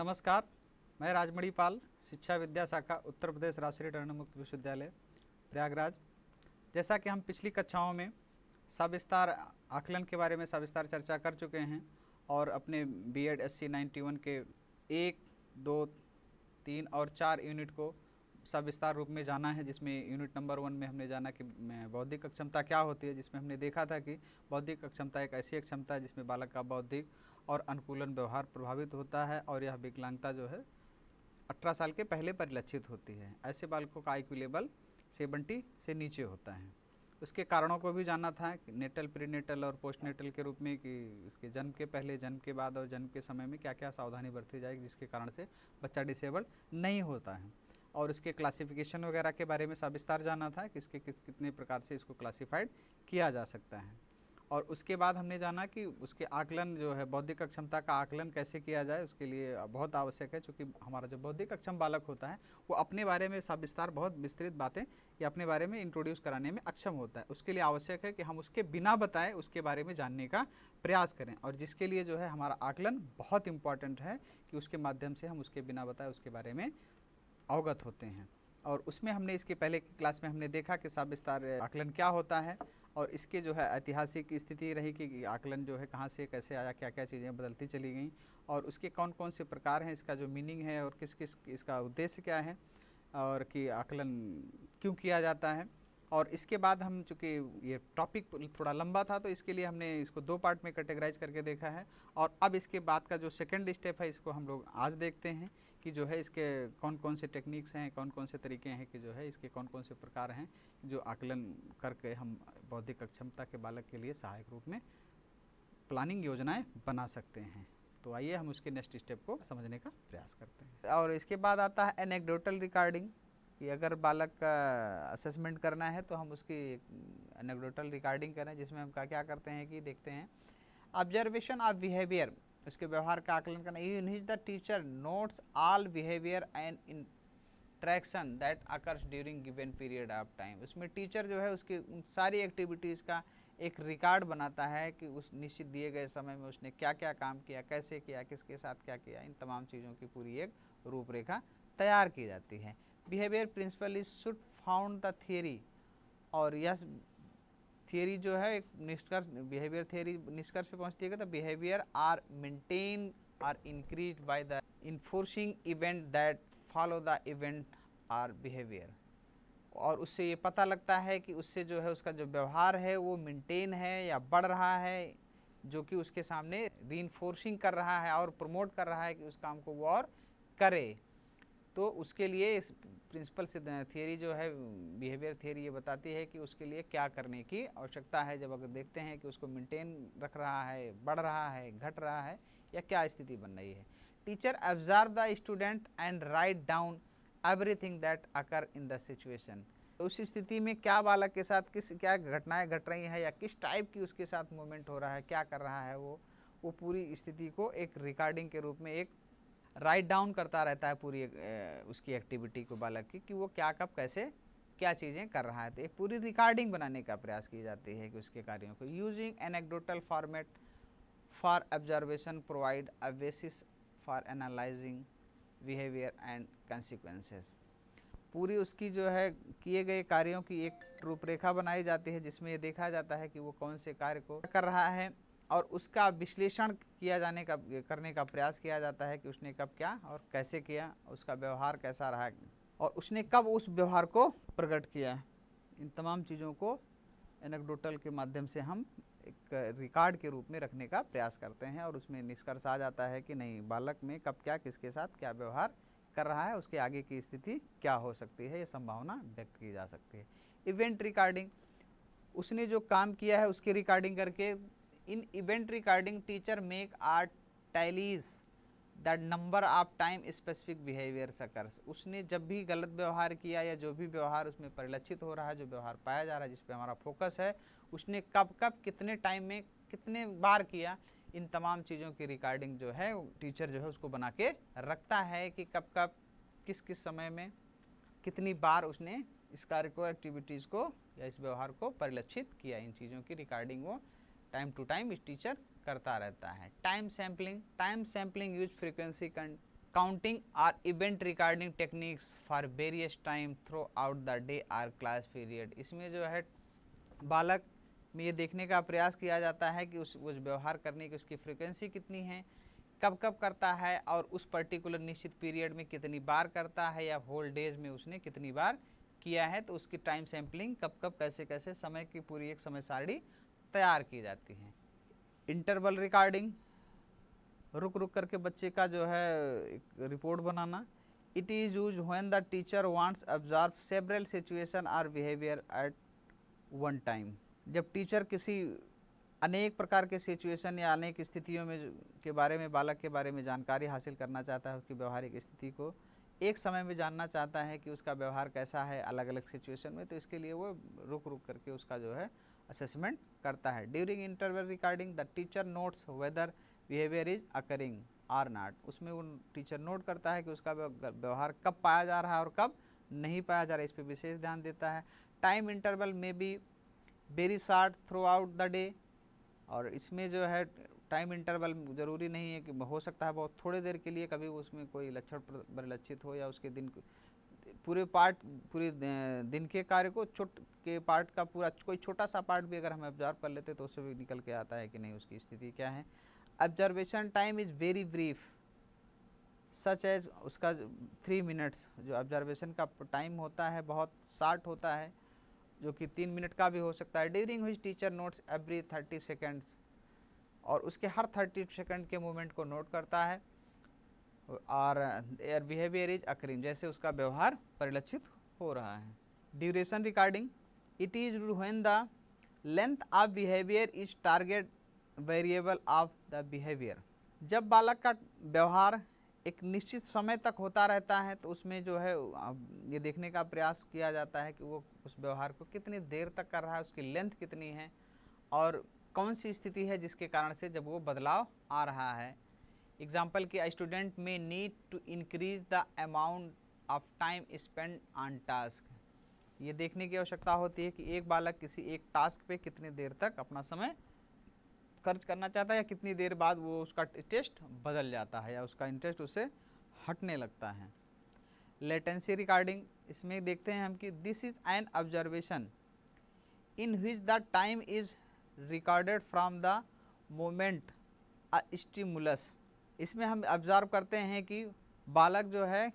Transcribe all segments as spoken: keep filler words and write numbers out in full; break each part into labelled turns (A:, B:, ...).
A: नमस्कार, मैं राजमणि पाल, शिक्षा विद्या शाखा उत्तर प्रदेश राष्ट्रीय टंडन मुक्त विश्वविद्यालय प्रयागराज। जैसा कि हम पिछली कक्षाओं में सविस्तार आकलन के बारे में सविस्तार चर्चा कर चुके हैं और अपने B Ed S C ninety one के एक दो तीन और चार यूनिट को सविस्तार रूप में जाना है, जिसमें यूनिट नंबर वन में हमने जाना कि बौद्धिक अक्षमता क्या होती है, जिसमें हमने देखा था कि बौद्धिक अक्षमता एक ऐसी अक्षमता है जिसमें बालक का बौद्धिक और अनुकूलन व्यवहार प्रभावित होता है और यह विकलांगता जो है अठारह साल के पहले परिलक्षित होती है। ऐसे बालकों का आई क्यू लेवल सेवेंटी से नीचे होता है। उसके कारणों को भी जानना था कि नेटल, प्रीनेटल और पोस्टनेटल के रूप में, कि इसके जन्म के पहले, जन्म के बाद और जन्म के समय में क्या क्या सावधानी बरती जाएगी जिसके कारण से बच्चा डिसेबल्ड नहीं होता है। और इसके क्लासिफिकेशन वगैरह के बारे में सविस्तार जानना था कि इसके किस कितने प्रकार से इसको क्लासिफाइड किया जा सकता है। और उसके बाद हमने जाना कि उसके आकलन जो है, बौद्धिक अक्षमता का आकलन कैसे किया जाए, उसके लिए बहुत आवश्यक है, क्योंकि हमारा जो बौद्धिक अक्षम बालक होता है वो अपने बारे में सविस्तार बहुत विस्तृत बातें या अपने बारे में इंट्रोड्यूस कराने में अक्षम होता है। उसके लिए आवश्यक है कि हम उसके बिना बताए उसके बारे में जानने का प्रयास करें, और जिसके लिए जो है हमारा आकलन बहुत इम्पॉर्टेंट है कि उसके माध्यम से हम उसके बिना बताए उसके बारे में अवगत होते हैं। और उसमें हमने इसके पहले की क्लास में हमने देखा कि सविस्तार आकलन क्या होता है और इसके जो है ऐतिहासिक स्थिति रही कि आकलन जो है कहाँ से कैसे आया, क्या क्या चीज़ें बदलती चली गई और उसके कौन कौन से प्रकार हैं, इसका जो मीनिंग है और किस किस इसका उद्देश्य क्या है और कि आकलन क्यों किया जाता है। और इसके बाद हम, चूँकि ये टॉपिक थोड़ा लंबा था तो इसके लिए हमने इसको दो पार्ट में कैटेगराइज करके देखा है। और अब इसके बाद का जो सेकंड स्टेप है इसको हम लोग आज देखते हैं कि जो है इसके कौन कौन से टेक्निक्स हैं, कौन कौन से तरीके हैं कि जो है इसके कौन कौन से प्रकार हैं जो आकलन करके हम बौद्धिक अक्षमता के बालक के लिए सहायक रूप में प्लानिंग योजनाएं बना सकते हैं। तो आइए हम उसके नेक्स्ट स्टेप को समझने का प्रयास करते हैं। और इसके बाद आता है एनेक्डोटल रिकॉर्डिंग, कि अगर बालक का असेसमेंट करना है तो हम उसकी एनेक्डोटल रिकॉर्डिंग करें, जिसमें हम क्या क्या करते हैं कि देखते हैं ऑब्जर्वेशन ऑफ बिहेवियर, उसके व्यवहार का आकलन करना। In his the teacher notes all behaviour and interaction that occurs during given period of time. उसमें टीचर जो है उसकी उन सारी एक्टिविटीज़ का एक रिकॉर्ड बनाता है कि उस निश्चित दिए गए समय में उसने क्या क्या काम किया, कैसे किया, किसके साथ क्या किया, इन तमाम चीज़ों की पूरी एक रूपरेखा तैयार की जाती है। Behaviour principle is should found the theory, और यह थियरी जो है एक निष्कर्ष, बिहेवियर थियरी निष्कर्ष पे पहुंचती है। तो behaviour are maintain or increase by the enforcing event that follow the event or behaviour, और उससे ये पता लगता है कि उससे जो है उसका जो व्यवहार है वो मेंटेन है या बढ़ रहा है, जो कि उसके सामने रीइंफोर्सिंग कर रहा है और प्रमोट कर रहा है कि उस काम को वो और करे। तो उसके लिए इस प्रिंसिपल से थियरी जो है, बिहेवियर थियरी, ये बताती है कि उसके लिए क्या करने की आवश्यकता है। जब अगर देखते हैं कि उसको मेंटेन रख रहा है, बढ़ रहा है, घट रहा है, या क्या स्थिति बन रही है। Teacher observe the student and write down everything that occur in the situation. उस स्थिति में क्या बालक के साथ किस क्या घटनाएं घट रही हैं या किस टाइप की उसके साथ मूवमेंट हो रहा है, क्या कर रहा है वो वो पूरी स्थिति को एक रिकॉर्डिंग के रूप में एक राइट डाउन करता रहता है, पूरी ए, उसकी एक्टिविटी को बालक की, कि वो क्या कब कैसे क्या चीज़ें कर रहा है। तो एक पूरी रिकॉर्डिंग बनाने का प्रयास की जाती है कि उसके कार्यों को। Using anecdotal format for observation provide a basis for analysing behaviour and consequences. पूरी उसकी जो है किए गए कार्यों की एक रूपरेखा बनाई जाती है, जिसमें ये देखा जाता है कि वो कौन से कार्य को कर रहा है और उसका विश्लेषण किया जाने का करने का प्रयास किया जाता है कि उसने कब क्या और कैसे किया, उसका व्यवहार कैसा रहा और उसने कब उस व्यवहार को प्रकट किया। इन तमाम चीज़ों को एनेक्डोटल के माध्यम से हम एक रिकॉर्ड के रूप में रखने का प्रयास करते हैं, और उसमें निष्कर्ष आ जाता है कि नहीं, बालक में कब क्या, किसके साथ क्या व्यवहार कर रहा है, उसके आगे की स्थिति क्या हो सकती है, ये संभावना व्यक्त की जा सकती है। इवेंट रिकॉर्डिंग, उसने जो काम किया है उसकी रिकॉर्डिंग करके। In event recording teacher make or tallies that number of time specific behaviour occurs. उसने जब भी गलत व्यवहार किया या जो भी व्यवहार उसमें परिलक्षित हो रहा है, जो व्यवहार पाया जा रहा है, जिस पे हमारा फोकस है, उसने कब कब कितने टाइम में कितने बार किया, इन तमाम चीज़ों की रिकॉर्डिंग जो है टीचर जो है उसको बना के रखता है कि कब कब किस किस समय में कितनी बार उसने इस कार्य को, एक्टिविटीज़ को या इस व्यवहार को परिलक्षित किया। इन चीज़ों की रिकॉर्डिंग वो टाइम टू टाइम इस टीचर करता रहता है। Time sampling, time sampling use frequency
B: counting और event recording techniques for various time throughout the day or class period. इसमें जो है बालक में ये देखने का प्रयास किया जाता है कि उस उस व्यवहार करने की उसकी फ्रीक्वेंसी कितनी है, कब कब करता है और उस पर्टिकुलर निश्चित पीरियड में कितनी बार करता है या होल डेज में उसने कितनी बार किया है। तो उसकी टाइम सैम्पलिंग कब कब कैसे कैसे समय की पूरी एक समय सारणी तैयार की जाती है। इंटरवल रिकॉर्डिंग, रुक रुक करके बच्चे का जो है एक रिपोर्ट बनाना। It is use when the teacher wants observe several situation और बिहेवियर एट वन टाइम। जब टीचर किसी अनेक प्रकार के सिचुएशन या अनेक स्थितियों में के बारे में बालक के बारे में जानकारी हासिल करना चाहता है, उसकी व्यवहारिक स्थिति को एक समय में जानना चाहता है कि उसका व्यवहार कैसा है अलग अलग सिचुएशन में, तो इसके लिए वो रुक रुक करके उसका जो है असेसमेंट करता है। During interval recording the teacher notes whether behaviour is occurring or not. उसमें वो टीचर नोट करता है कि उसका व्यवहार कब पाया जा रहा है और कब नहीं पाया जा रहा है, इस पर विशेष ध्यान देता है। टाइम इंटरवल में be very short throughout the day, और इसमें जो है टाइम इंटरवल ज़रूरी नहीं है कि हो सकता है बहुत थोड़ी देर के लिए कभी उसमें कोई लक्षण परिलक्षित हो या उसके दिन पूरे पार्ट पूरे दिन के कार्य को छोट के पार्ट का पूरा कोई छोटा सा पार्ट भी अगर हम ऑब्जर्व कर लेते तो उससे भी निकल के आता है कि नहीं उसकी स्थिति क्या है। Observation time is very brief such as, उसका थ्री मिनट्स जो ऑब्जर्वेशन का टाइम होता है बहुत शार्ट होता है, जो कि तीन मिनट का भी हो सकता है। During which teacher notes every thirty seconds, और उसके हर थर्टी सेकेंड के मूवमेंट को नोट करता है। और एयर बिहेवियर इज अकरिंग, जैसे उसका व्यवहार परिलक्षित हो रहा है। Duration recording, it is when the length of behaviour is target variable of the behaviour. जब बालक का व्यवहार एक निश्चित समय तक होता रहता है तो उसमें जो है ये देखने का प्रयास किया जाता है कि वो उस व्यवहार को कितनी देर तक कर रहा है, उसकी लेंथ कितनी है और कौन सी स्थिति है जिसके कारण से जब वो बदलाव आ रहा है। एग्जाम्पल कि student may need to increase the amount of time spend on task. ये देखने की आवश्यकता होती है कि एक बालक किसी एक टास्क पे कितनी देर तक अपना समय खर्च करना चाहता है या कितनी देर बाद वो उसका टेस्ट बदल जाता है या उसका इंटरेस्ट उससे हटने लगता है। लेटेंसी रिकॉर्डिंग, इसमें देखते हैं हम कि this is an observation in which the time is recorded from the moment a stimulus. इसमें हम ऑब्जर्व करते हैं कि बालक जो है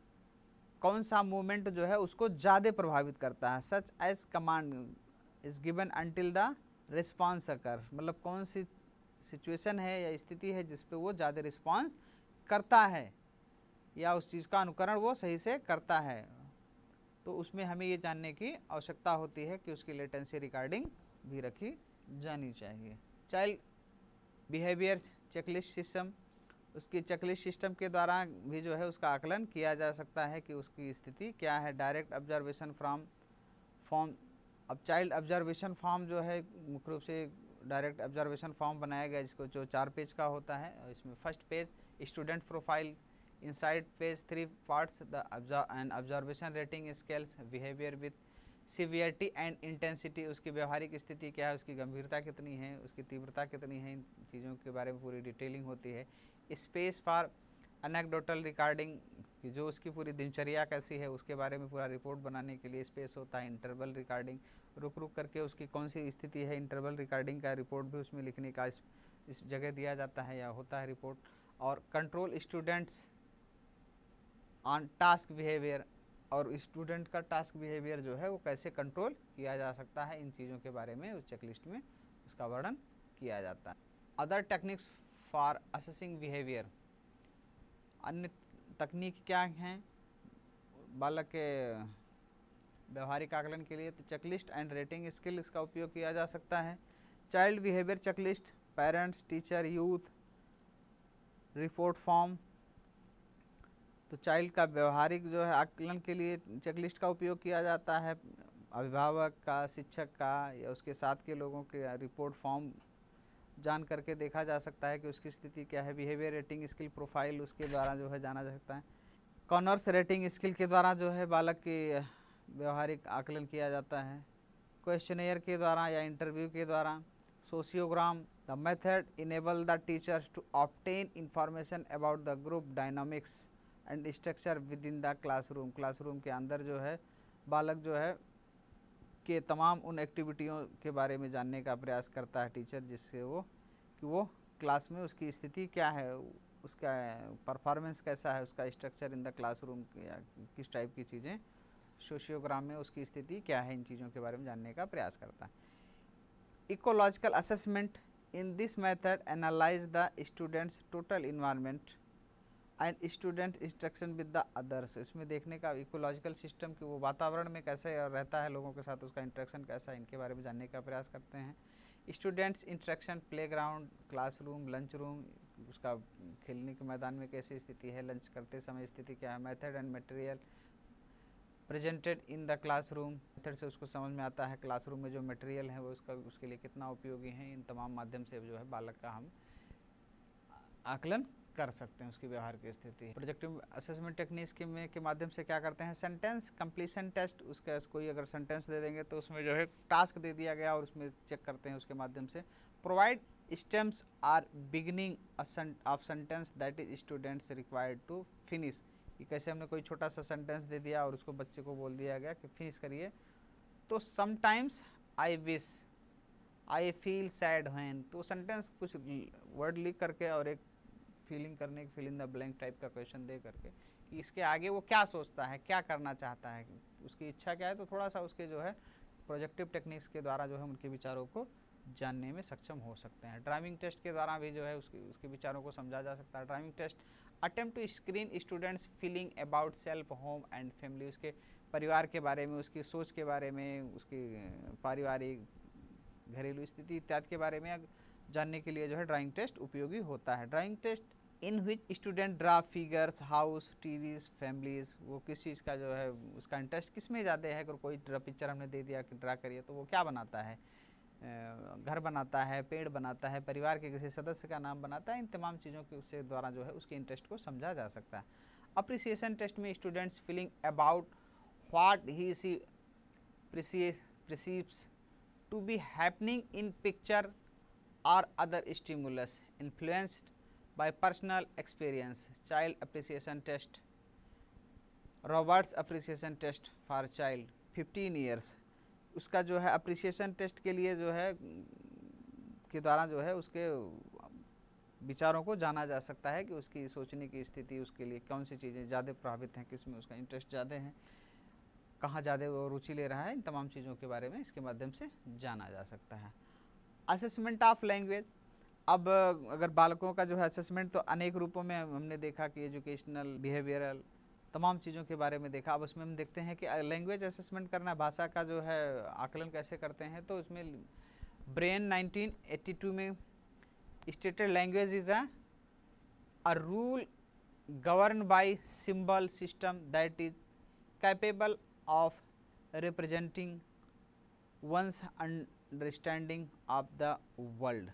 B: कौन सा मूवमेंट जो है उसको ज़्यादा प्रभावित करता है। Such as command is given until the response occur, मतलब कौन सी सिचुएशन है या स्थिति है जिस पे वो ज़्यादा रिस्पॉन्स करता है या उस चीज़ का अनुकरण वो सही से करता है, तो उसमें हमें ये जानने की आवश्यकता होती है कि उसकी लेटेंसी रिकॉर्डिंग भी रखी जानी चाहिए। चाइल्ड बिहेवियर चेकलिस्ट सिस्टम, उसकी चेकलिस्ट सिस्टम के द्वारा भी जो है उसका आकलन किया जा सकता है कि उसकी स्थिति क्या है। डायरेक्ट ऑब्जर्वेशन फ्रॉम फॉर्म, अब चाइल्ड ऑब्जर्वेशन फॉर्म जो है मुख्य रूप से डायरेक्ट ऑब्जर्वेशन फॉर्म बनाया गया जिसको जो चार पेज का होता है। और इसमें first page student profile, inside page three parts the end observation rating scales, behaviour with severity and intensity, उसकी व्यवहारिक स्थिति क्या है, उसकी गंभीरता कितनी है, उसकी तीव्रता कितनी है, इन चीज़ों के बारे में पूरी डिटेलिंग होती है। स्पेस फॉर एनेक्डोटल रिकॉर्डिंग, कि जो उसकी पूरी दिनचर्या कैसी है उसके बारे में पूरा रिपोर्ट बनाने के लिए स्पेस होता है। इंटरवल रिकॉर्डिंग, रुक रुक करके उसकी कौन सी स्थिति है, इंटरवल रिकॉर्डिंग का रिपोर्ट भी उसमें लिखने का इस, इस जगह दिया जाता है या होता है रिपोर्ट। और control students on task behaviour, और स्टूडेंट का टास्क बिहेवियर जो है वो कैसे कंट्रोल किया जा सकता है, इन चीज़ों के बारे में उस चेकलिस्ट में उसका वर्णन किया जाता है। Other techniques for assessing behaviour, अन्य तकनीक क्या हैं बालक के व्यवहारिक आकलन के लिए, तो चेकलिस्ट एंड रेटिंग स्किल इसका उपयोग किया जा सकता है। Child behaviour checklist, parents, teacher, youth report form, तो चाइल्ड का व्यवहारिक जो है आकलन के लिए चेकलिस्ट का उपयोग किया जाता है। अभिभावक का, शिक्षक का या उसके साथ के लोगों के रिपोर्ट फॉर्म जान करके देखा जा सकता है कि उसकी स्थिति क्या है। बिहेवियर रेटिंग स्किल प्रोफाइल उसके द्वारा जो है जाना जा सकता है। कॉनर्स रेटिंग स्किल के द्वारा जो है बालक की व्यवहारिक आकलन किया जाता है। क्वेश्चनेयर के द्वारा या इंटरव्यू के द्वारा। Sociogram, the method enable the teachers to obtain information about the group dynamics,
A: and structure within the classroom, classroom के अंदर जो है बालक जो है के तमाम उन एक्टिविटियों के बारे में जानने का प्रयास करता है टीचर, जिससे वो कि वो क्लास में उसकी स्थिति क्या है, उसका परफॉर्मेंस कैसा है, उसका स्ट्रक्चर इन द क्लासरूम या किस टाइप की चीज़ें, सोशियोग्राम में उसकी स्थिति क्या है, इन चीज़ों के बारे में जानने का प्रयास करता है। Ecological assessment in this method analyse the students total environment and student instruction with the others. इसमें देखने का इकोलॉजिकल सिस्टम कि वो वातावरण में कैसे रहता है, लोगों के साथ उसका इंटरेक्शन कैसा है, इनके बारे में जानने का प्रयास करते हैं। Students interaction playground, classroom, lunch room, उसका खेलने के मैदान में कैसी स्थिति है, लंच करते समय स्थिति क्या है। Method and material presented in the classroom, method से उसको समझ में आता है क्लासरूम में जो मटेरियल है वो उसका उसके लिए कितना उपयोगी है। इन तमाम माध्यम से जो है बालक का हम आकलन कर सकते हैं उसकी व्यवहार की स्थिति। प्रोजेक्टिव असेसमेंट टेक्निक्स के में के माध्यम से क्या करते हैं, सेंटेंस कंप्लीशन टेस्ट, उसका कोई अगर सेंटेंस दे देंगे तो उसमें जो है टास्क दे दिया गया और उसमें चेक करते हैं उसके माध्यम से। Provide stems are beginning of sentence that is students required to finish, कि कैसे हमने कोई छोटा सा सेंटेंस दे दिया और उसको बच्चे को बोल दिया गया कि फिनिश करिए। तो sometimes I wish, I feel sad when, तो सेंटेंस कुछ वर्ड लिख करके और एक फीलिंग करने की fill in the blank type का क्वेश्चन दे करके कि इसके आगे वो क्या सोचता है, क्या करना चाहता है, उसकी इच्छा क्या है, तो थोड़ा सा उसके जो है प्रोजेक्टिव टेक्निक्स के द्वारा जो है उनके विचारों को जानने में सक्षम हो सकते हैं। ड्राइविंग टेस्ट के द्वारा भी जो है उसके उसके विचारों को समझा जा सकता है। Driving test attempt to screen students feeling about self, home and family, उसके परिवार के बारे में, उसकी सोच के बारे में, उसकी पारिवारिक घरेलू स्थिति इत्यादि के बारे में जानने के लिए जो है ड्राइंग टेस्ट उपयोगी होता है। Drawing test in which student draw figures, house, trees, families, वो किस चीज़ का जो है उसका इंटरेस्ट किस में ज़्यादा है। अगर कोई पिक्चर हमने दे दिया कि ड्रा करिए तो वो क्या बनाता है, घर बनाता है, पेड़ बनाता है, परिवार के किसी सदस्य का नाम बनाता है। इन तमाम चीज़ों के उससे द्वारा जो है उसके इंटरेस्ट को समझा जा सकता है। अप्रिसिएशन टेस्ट में students feeling about what he she perceives to be happening in picture और other stimulus influenced by personal experience। child appreciation test, Roberts appreciation test for child fifteen years, उसका जो है अप्रिसिएशन टेस्ट के लिए जो है के द्वारा जो है उसके विचारों को जाना जा सकता है कि उसकी सोचने की स्थिति, उसके लिए कौन सी चीज़ें ज़्यादा प्रभावित हैं, किस में उसका इंटरेस्ट ज़्यादा है, कहाँ ज़्यादा वो रुचि ले रहा है, इन तमाम चीज़ों के बारे में इसके माध्यम से जाना जा सकता है। असेसमेंट ऑफ लैंग्वेज, अब अगर बालकों का जो है असेसमेंट तो अनेक रूपों में हमने देखा कि एजुकेशनल, बिहेवियरल, तमाम चीज़ों के बारे में देखा। अब उसमें हम देखते हैं कि लैंग्वेज असेसमेंट करना, भाषा का जो है आकलन कैसे करते हैं। तो इसमें ब्रेन नाइनटीन एटी टू में stated language is a rule govern by symbol system that is capable of representing one's understanding of the world.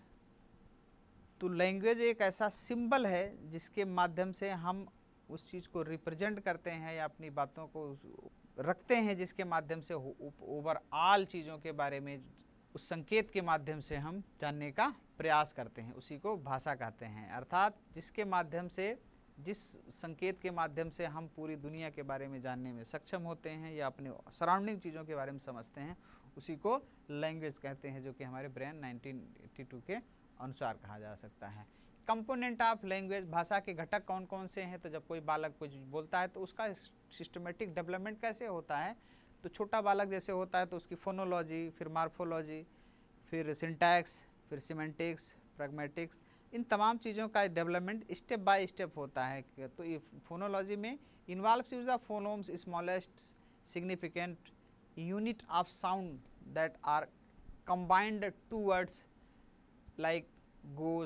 A: तो लैंग्वेज एक ऐसा सिंबल है जिसके माध्यम से हम उस चीज़ को रिप्रेजेंट करते हैं या अपनी बातों को रखते हैं, जिसके माध्यम से ओवरऑल चीज़ों के बारे में उस संकेत के माध्यम से हम जानने का प्रयास करते हैं, उसी को भाषा कहते हैं। अर्थात जिसके माध्यम से, जिस संकेत के माध्यम से हम पूरी दुनिया के बारे में जानने में सक्षम होते हैं या अपने सराउंडिंग चीज़ों के बारे में समझते हैं, उसी को लैंग्वेज कहते हैं, जो कि हमारे ब्रेन नाइनटीन एटी टू के अनुसार कहा जा सकता है। कंपोनेंट ऑफ लैंग्वेज, भाषा के घटक कौन कौन से हैं। तो जब कोई बालक कुछ बोलता है तो उसका सिस्टमेटिक डेवलपमेंट कैसे होता है। तो छोटा बालक जैसे होता है तो उसकी फोनोलॉजी, फिर मार्फोलॉजी, फिर सिंटैक्स, फिर सिमेंटिक्स, प्रैग्मेटिक्स, इन तमाम चीज़ों का डेवलपमेंट स्टेप बाय स्टेप होता है। तो ये फोनोलॉजी में involves use of phonemes, smallest significant unit of sound that are combined to words like goes.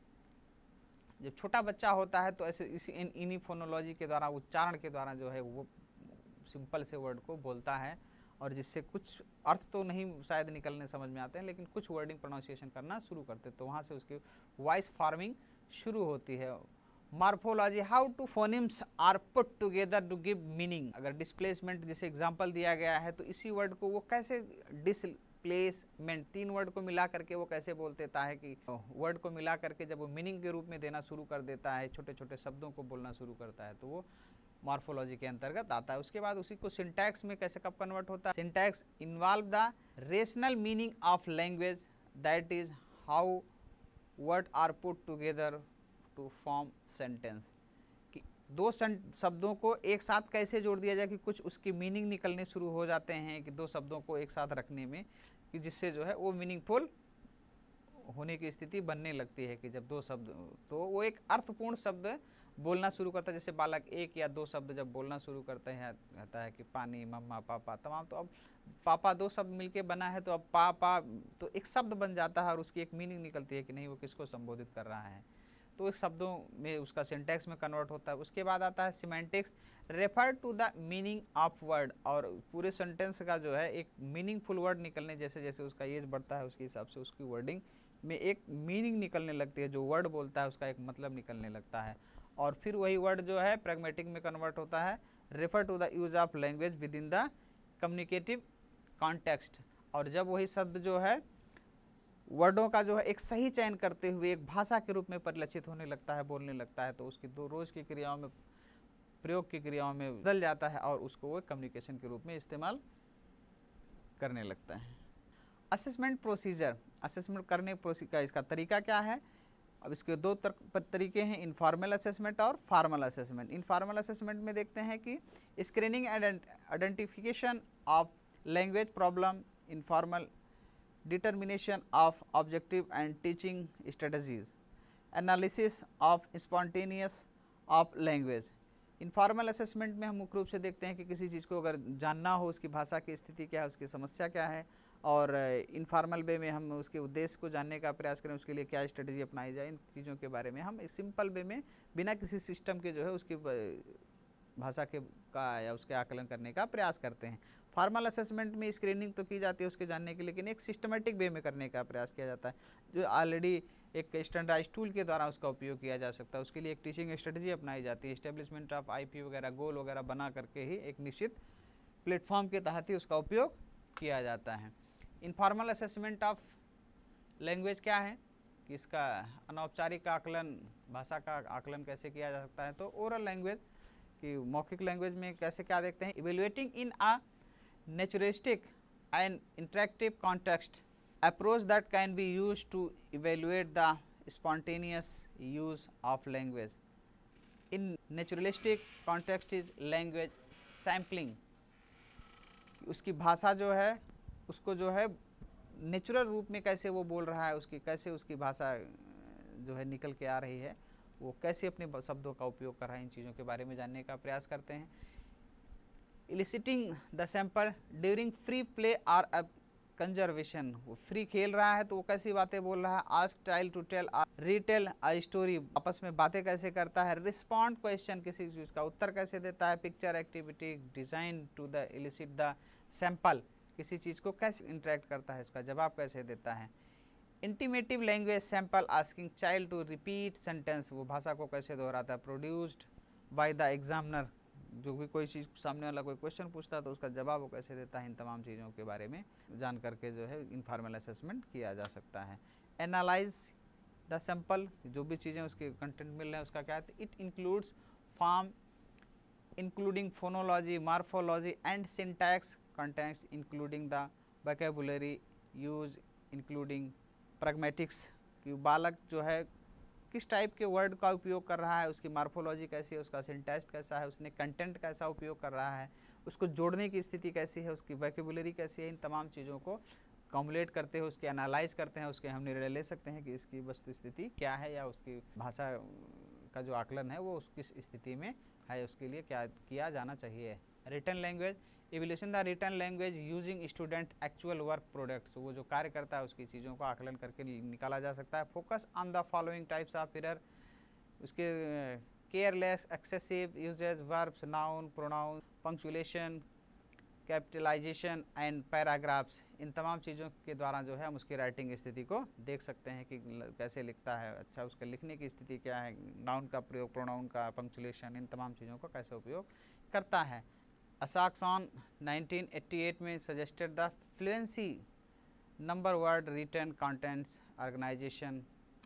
A: जब छोटा बच्चा होता है तो ऐसे इसी इन इन्हीं फोनोलॉजी के द्वारा, उच्चारण के द्वारा जो है वो सिंपल से वर्ड को बोलता है, और जिससे कुछ अर्थ तो नहीं शायद निकलने समझ में आते हैं, लेकिन कुछ वर्डिंग प्रोनाउंसिएशन करना शुरू करते हैं, तो वहाँ से उसकी वॉइस फार्मिंग शुरू होती है। Morphology, how to phonemes are put together to give meaning. अगर डिस्प्लेसमेंट जैसे एग्जांपल दिया गया है तो इसी वर्ड को वो कैसे डिस प्लेसमेंट, तीन वर्ड को मिला करके वो कैसे बोल देता है कि वर्ड को मिला करके जब वो मीनिंग के रूप में देना शुरू कर देता है, छोटे छोटे शब्दों को बोलना शुरू करता है, तो वो
B: मॉर्फोलॉजी के अंतर्गत आता है। उसके बाद उसी को सिंटैक्स में कैसे कब कन्वर्ट होता है। Syntax involve the rational meaning of language, that is how word are put together to form sentence. कि दो शब्दों को एक साथ कैसे जोड़ दिया जाए कि कुछ उसकी मीनिंग निकलने शुरू हो जाते हैं, कि दो शब्दों को एक साथ रखने में, कि जिससे जो है वो मीनिंगफुल होने की स्थिति बनने लगती है। कि जब दो शब्द, तो वो एक अर्थपूर्ण शब्द बोलना शुरू करता है। जैसे बालक एक या दो शब्द जब बोलना शुरू करते हैं, कहता है कि पानी, मम्मा, पापा, तमाम, तो अब पापा दो शब्द मिलके बना है, तो अब पापा तो एक शब्द बन जाता है और उसकी एक मीनिंग निकलती है कि नहीं वो किसको संबोधित कर रहा है, तो एक शब्दों में उसका सिंटैक्स में कन्वर्ट होता है। उसके बाद आता है semantics, refer to the meaning of word, और पूरे सेंटेंस का जो है एक मीनिंगफुल वर्ड निकलने, जैसे जैसे उसका एज बढ़ता है उसके हिसाब से उसकी वर्डिंग में एक मीनिंग निकलने लगती है, जो वर्ड बोलता है उसका एक मतलब निकलने लगता है, और फिर वही वर्ड जो है प्रैग्मेटिक में कन्वर्ट होता है, refer to the use of language within the communicative context. और जब वही शब्द जो है वर्डों का जो है एक सही चयन करते हुए एक भाषा के रूप में परिलक्षित होने लगता है, बोलने लगता है, तो उसकी दो रोज की क्रियाओं में, प्रयोग की क्रियाओं में बदल जाता है और उसको वो कम्युनिकेशन के रूप में इस्तेमाल करने लगता है। असेसमेंट प्रोसीजर, असेसमेंट करने का इसका तरीका क्या है। अब इसके दो तरीके हैं, इनफॉर्मल असेसमेंट और फॉर्मल असेसमेंट। इनफॉर्मल असेसमेंट में देखते हैं कि screening and identification of language problem, informal determination of objective and teaching strategies, analysis of spontaneous of language। Informal assessment में हम मुख्य रूप से देखते हैं कि किसी चीज़ को अगर जानना हो, उसकी भाषा की स्थिति क्या है, उसकी समस्या क्या है, और इनफॉर्मल वे में हम उसके उद्देश्य को जानने का प्रयास करें, उसके लिए क्या स्ट्रेटजी अपनाई जाए, इन चीज़ों के बारे में हम एक सिंपल वे में बिना किसी सिस्टम के जो है उसकी भाषा के का या उसके आकलन करने का प्रयास करते हैं। फॉर्मल असेसमेंट में स्क्रीनिंग तो की जाती है उसके जानने के, लेकिन एक सिस्टमेटिक वे में करने का प्रयास किया जाता है, जो ऑलरेडी एक स्टैंडर्डाइज टूल के द्वारा उसका उपयोग किया जा सकता है। उसके लिए एक टीचिंग स्ट्रेटजी अपनाई जाती है, इस्टेब्लिशमेंट ऑफ आईपी वगैरह, गोल वगैरह बना करके ही एक निश्चित प्लेटफॉर्म के तहत ही उसका उपयोग किया जाता है। इनफॉर्मल असेसमेंट ऑफ लैंग्वेज क्या है कि इसका अनौपचारिक आकलन, भाषा का आकलन कैसे किया जा सकता है। तो ओरल लैंग्वेज कि मौखिक लैंग्वेज में कैसे क्या देखते हैं, evaluating in a naturalistic and interactive context, approach that can be used to evaluate the spontaneous use of language. In naturalistic context is language sampling, उसकी भाषा जो है उसको जो है नेचुरल रूप में कैसे वो बोल रहा है, उसकी कैसे उसकी भाषा जो है निकल के आ रही है, वो कैसे अपने शब्दों का उपयोग कर रहा है, इन चीज़ों के बारे में जानने का प्रयास करते हैं। eliciting the sample during free play or a conversation, वो फ्री खेल रहा है तो वो कैसी बातें बोल रहा है, ask child to tell or retell a story, आपस में बातें कैसे करता है, respond question, किसी चीज़ का उत्तर कैसे देता है, picture activity design to the elicit the sample, किसी चीज़ को कैसे इंटरेक्ट करता है, उसका जवाब कैसे देता है। Imitative language sample, asking child to repeat sentence, वो भाषा को कैसे दोहराता है। प्रोड्यूस्ड बाय द एग्जामिनर, जो भी कोई चीज़ सामने वाला कोई क्वेश्चन पूछता है तो उसका जवाब वो कैसे देता है, इन तमाम चीज़ों के बारे में जान करके जो है इनफॉर्मल असेसमेंट किया जा सकता है। एनालाइज द सैम्पल, जो भी चीज़ें उसके कंटेंट मिल रहे हैं उसका क्या है, it includes form including phonology, morphology and syntax, contents including the vocabulary use including pragmatics, कि बालक जो है किस टाइप के वर्ड का उपयोग कर रहा है, उसकी मार्फोलॉजी कैसी है, उसका सिंटैक्स कैसा है, उसने कंटेंट कैसा उपयोग कर रहा है, उसको जोड़ने की स्थिति कैसी है, उसकी वोकैबुलरी कैसी है, इन तमाम चीज़ों को कम्युलेट करते हैं, उसके एनालाइज करते हैं, उसके हम निर्णय ले सकते हैं कि इसकी वस्तु स्थिति क्या है या उसकी भाषा का जो आकलन है वो किस स्थिति में है, उसके लिए क्या किया जाना चाहिए। Written language, evolution the written language using student actual work products, वो जो कार्य करता है उसकी चीज़ों को आकलन करके निकाला जा सकता है। Focus on the following types of error, उसके careless, excessive usage, verbs, noun, pronoun, punctuation, capitalisation and paragraphs, इन तमाम चीज़ों के द्वारा जो है हम उसकी राइटिंग स्थिति को देख सकते हैं कि कैसे लिखता है, अच्छा उसके लिखने की स्थिति क्या है, नाउन का प्रयोग, प्रोनाउन का, पंक्चुएशन, इन तमाम चीज़ों को कैसे उपयोग करता है। असाक्सॉन नाइनटीन एटी एट में suggested the fluency number word return contents organisation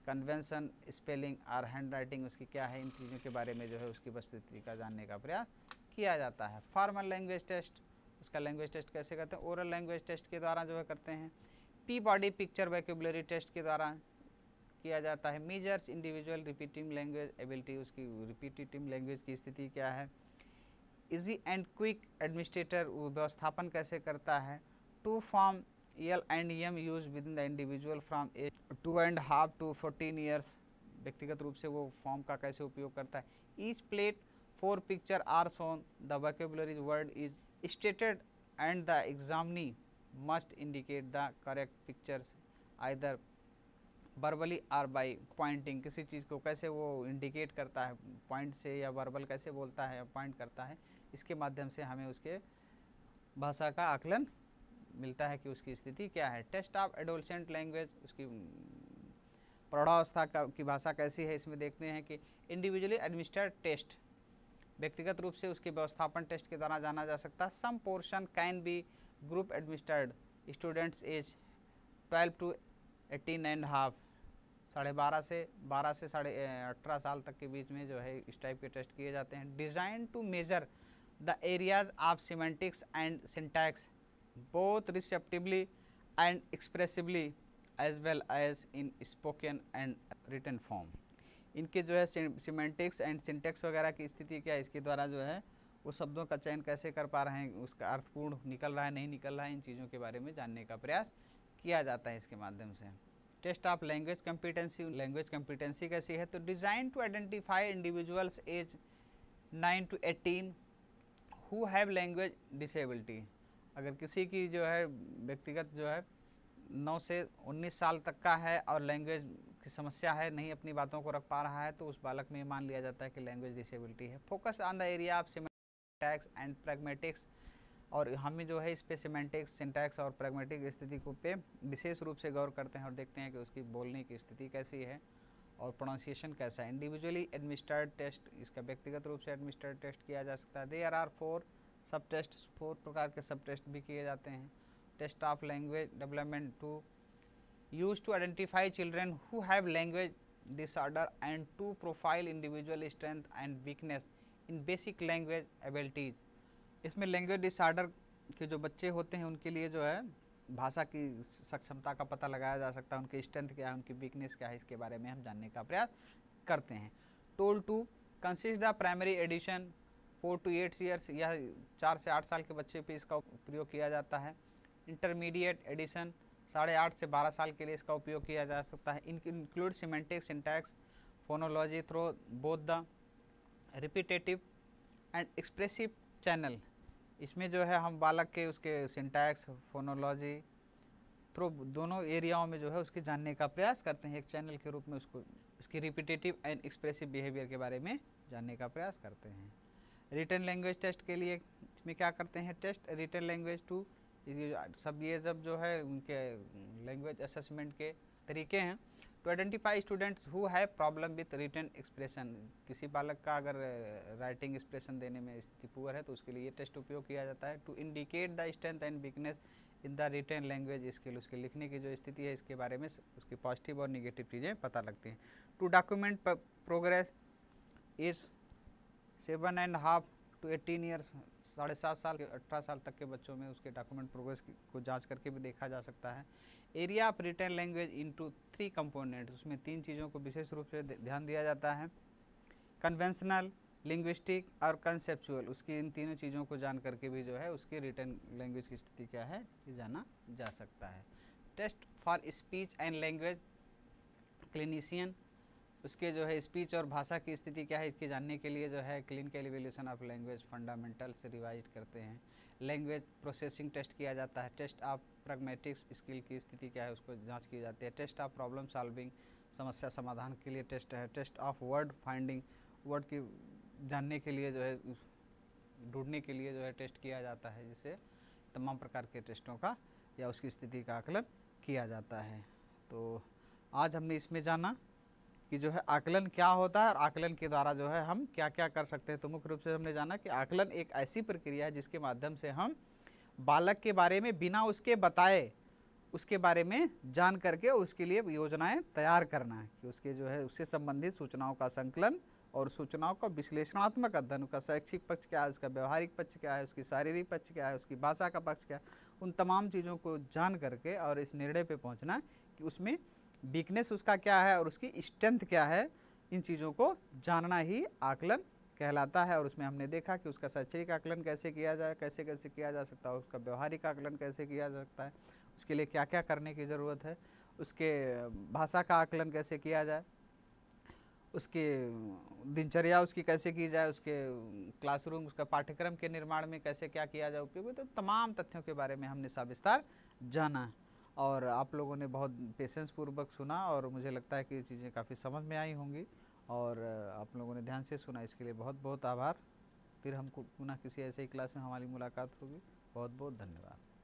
B: convention, spelling और हैंड राइटिंग उसकी क्या है, इन चीज़ों के बारे में जो है उसकी वस्तुस्थिति का जानने का प्रयास किया जाता है। फॉर्मल लैंग्वेज टेस्ट, उसका लैंग्वेज टेस्ट कैसे करते हैं, ओरल लैंग्वेज टेस्ट के द्वारा जो है करते हैं। Peabody picture vocabulary test के द्वारा किया जाता है। Measures individual repeating language ability, उसकी रिपीटिटिव लैंग्वेज की स्थिति क्या है। इजी एंड क्विक एडमिनिस्ट्रेटर, व्यवस्थापन कैसे करता है। To form L and M use within the individual from age two and half to fourteen years, व्यक्तिगत रूप से वो फॉर्म का कैसे उपयोग करता है। Each plate four picture are shown, the vocabulary word is stated and the examinee must indicate the correct pictures either verbally or by pointing, किसी चीज़ को कैसे वो इंडिकेट करता है पॉइंट से, या वर्बल कैसे बोलता है या पॉइंट करता है, इसके माध्यम से हमें उसके भाषा का आकलन मिलता है कि उसकी स्थिति क्या है। टेस्ट ऑफ एडोलसेंट लैंग्वेज, उसकी प्रौढ़ावस्था का की भाषा कैसी है, इसमें देखते हैं कि इंडिविजुअली एडमिनिस्ट्रेड टेस्ट, व्यक्तिगत रूप से उसके व्यवस्थापन टेस्ट के द्वारा जाना जा सकता है। Some portion can be group administered, students age twelve to eighteen and half, साढ़े बारह से बारह से साढ़े अठारह साल तक के बीच में जो है इस टाइप के टेस्ट किए जाते हैं। Design to measure the areas of semantics and syntax both receptively and expressively as well as in spoken and written form, इनके जो है सिमेंटिक्स एंड सिंटैक्स वगैरह की स्थिति क्या है, इसके द्वारा जो है वो शब्दों का चयन कैसे कर पा रहे हैं, उसका अर्थपूर्ण निकल रहा है नहीं निकल रहा है, इन चीज़ों के बारे में जानने का प्रयास किया जाता है इसके माध्यम से। Test of language competency, language competency कैसी है, तो design to identify individuals age nine to eighteen who have language disability, अगर किसी की जो है व्यक्तिगत जो है नौ से उन्नीस साल तक का है और लैंग्वेज की समस्या है, नहीं अपनी बातों को रख पा रहा है, तो उस बालक में मान लिया जाता है कि लैंग्वेज डिसेबिलिटी है। Focus on the area of semantics and pragmatics, और हमें जो है इस पे सिमेंटिक्स, सिंटैक्स और प्रैग्मेटिक स्थिति को पे विशेष रूप से गौर करते हैं और देखते हैं कि उसकी बोलने की स्थिति कैसी है और प्रोनाउंसिएशन कैसा है। इंडिविजुअली एडमिनिस्ट्रेड टेस्ट, इसका व्यक्तिगत रूप से एडमिनिस्ट्रेड टेस्ट किया जा सकता है। There are four subtest, four प्रकार के सब टेस्ट भी किए जाते हैं। Test of language development to use to identify children who have language disorder and to profile individual strength and weakness in basic language abilities, इसमें language disorder के जो बच्चे होते हैं उनके लिए जो है भाषा की सक्षमता का पता लगाया जा सकता है, उनकी स्ट्रेंथ क्या है, उनकी वीकनेस क्या है, इसके बारे में हम जानने का प्रयास करते हैं। Toll to consist the primary edition four to eight years, यह चार से आठ साल के बच्चे पे इसका प्रयोग किया जाता है। इंटरमीडिएट एडिशन साढ़े आठ से बारह साल के लिए इसका उपयोग किया जा सकता है। इनके include semantics, syntax, phonology through both the repetitive and expressive channel, इसमें जो है हम बालक के उसके सिंटैक्स, फोनोलॉजी थ्रू दोनों एरियाओं में जो है उसके जानने का प्रयास करते हैं, एक चैनल के रूप में उसको उसकी रिपीटेटिव एंड एक्सप्रेसिव बिहेवियर के बारे में जानने का प्रयास करते हैं। रिटन लैंग्वेज टेस्ट के लिए इसमें क्या करते हैं, टेस्ट रिटन लैंग्वेज टू, सब ये जब जो है उनके लैंग्वेज असेसमेंट के तरीके हैं। To identify students who have problem with written expression, किसी बालक का अगर राइटिंग एक्सप्रेशन देने में स्थिति पुअर है तो उसके लिए ये टेस्ट उपयोग किया जाता है। To indicate the strength and weakness in the written language skill, उसके लिखने की जो स्थिति है इसके बारे में उसकी पॉजिटिव और निगेटिव चीज़ें पता लगती हैं। To document progress is seven and half to eighteen years, साढ़े सात साल के अठारह साल तक के बच्चों में उसके डॉक्यूमेंट प्रोग्रेस को जांच करके भी देखा जा सकता है। Area of written language into three component, उसमें तीन चीज़ों को विशेष रूप से ध्यान दिया जाता है, कन्वेंशनल, लिंग्विस्टिक और कंसेप्चुअल, उसकी इन तीनों चीज़ों को जान करके भी जो है उसकी रिटन लैंग्वेज की स्थिति क्या है ये जाना जा सकता है। Test for speech and language clinician, उसके जो है स्पीच और भाषा की स्थिति क्या है इसके जानने के लिए जो है clinical evaluation of language fundamental से रिवाइज करते हैं। लैंग्वेज प्रोसेसिंग टेस्ट किया जाता है। टेस्ट ऑफ प्रैग्मेटिक्स स्किल की स्थिति क्या है उसको जांच की जाती है। टेस्ट ऑफ प्रॉब्लम सॉल्विंग, समस्या समाधान के लिए टेस्ट है। Test of word finding, word की जानने के लिए जो है ढूंढने के लिए जो है टेस्ट किया जाता है, जिससे तमाम प्रकार के टेस्टों का या उसकी स्थिति का आकलन किया जाता है। तो आज हमने इसमें जाना कि जो है आकलन क्या होता है और आकलन के द्वारा जो है हम क्या क्या कर सकते हैं। तो मुख्य रूप से हमने जाना कि आकलन एक ऐसी प्रक्रिया है जिसके माध्यम से हम बालक के बारे में बिना उसके बताए
A: उसके बारे में जान करके उसके लिए योजनाएं तैयार करना है कि उसके जो है उससे संबंधित सूचनाओं का संकलन और सूचनाओं का विश्लेषणात्मक अध्ययन, उसका शैक्षिक पक्ष क्या है, उसका व्यवहारिक पक्ष क्या है, उसकी शारीरिक पक्ष क्या है, उसकी भाषा का पक्ष क्या है, उन तमाम चीज़ों को जान करके और इस निर्णय पे पहुंचना कि उसमें वीकनेस उसका क्या है और उसकी स्ट्रेंथ क्या है, इन चीज़ों को जानना ही आकलन कहलाता है। और उसमें हमने देखा कि उसका शैक्षणिक आकलन कैसे किया जाए, कैसे कैसे किया जा सकता है, उसका व्यवहारिक आकलन कैसे किया जा सकता है, उसके लिए क्या क्या करने की ज़रूरत है, उसके भाषा का आकलन कैसे किया जाए, उसके दिनचर्या उसकी कैसे की जाए, उसके क्लासरूम उसका पाठ्यक्रम के निर्माण में कैसे क्या किया जाए उपयोगी, तो तमाम तथ्यों के बारे में हमने सविस्तार जाना है। और आप लोगों ने बहुत पेशेंस पूर्वक सुना और मुझे लगता है कि ये चीज़ें काफ़ी समझ में आई होंगी और आप लोगों ने ध्यान से सुना, इसके लिए बहुत बहुत आभार। फिर हमको पुनः किसी ऐसे ही क्लास में हमारी मुलाकात होगी। बहुत बहुत धन्यवाद।